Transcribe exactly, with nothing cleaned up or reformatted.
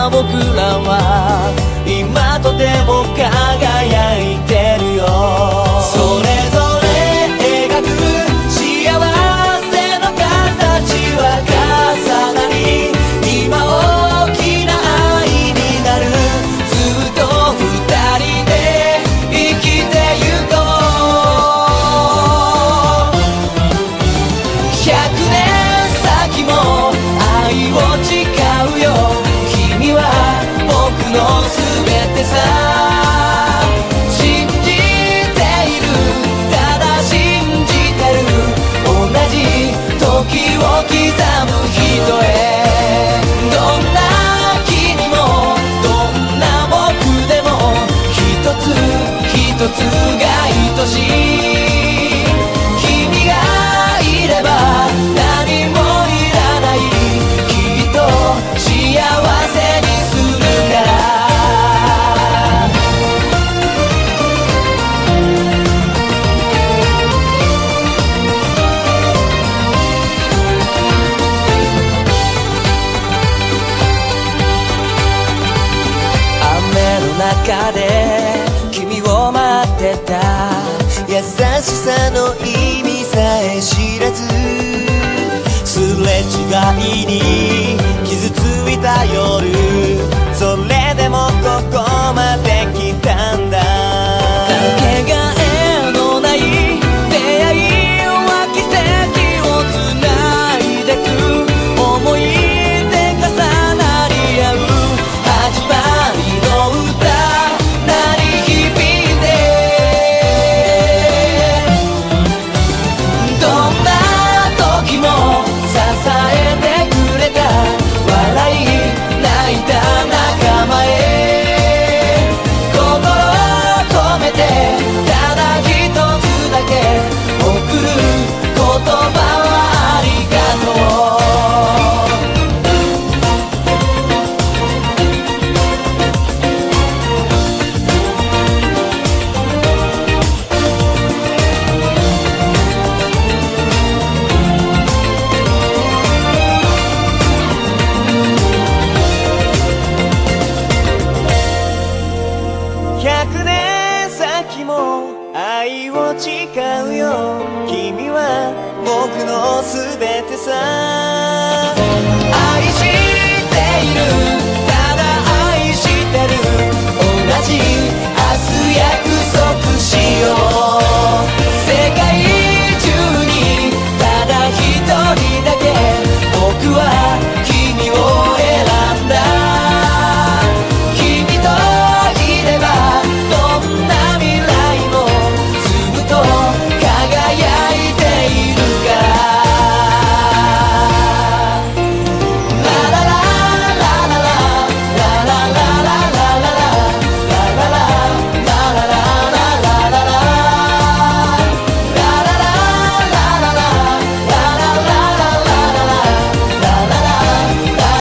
僕らは今とても輝いてるよ。それぞれ描く幸せの形は重なり、今大きな愛になる。ずっと二人で生きてゆこう。百年先も愛を誓うよ。君は僕の全てさ。信じている、ただ信じてる。同じ時を刻む人へ。どんな君もどんな僕でも一つ一つが愛しい。君がいれば何もいらない。きっと幸せにするから。雨の中で君を待ってた。優しさの意味さえ知らず、すれ違いに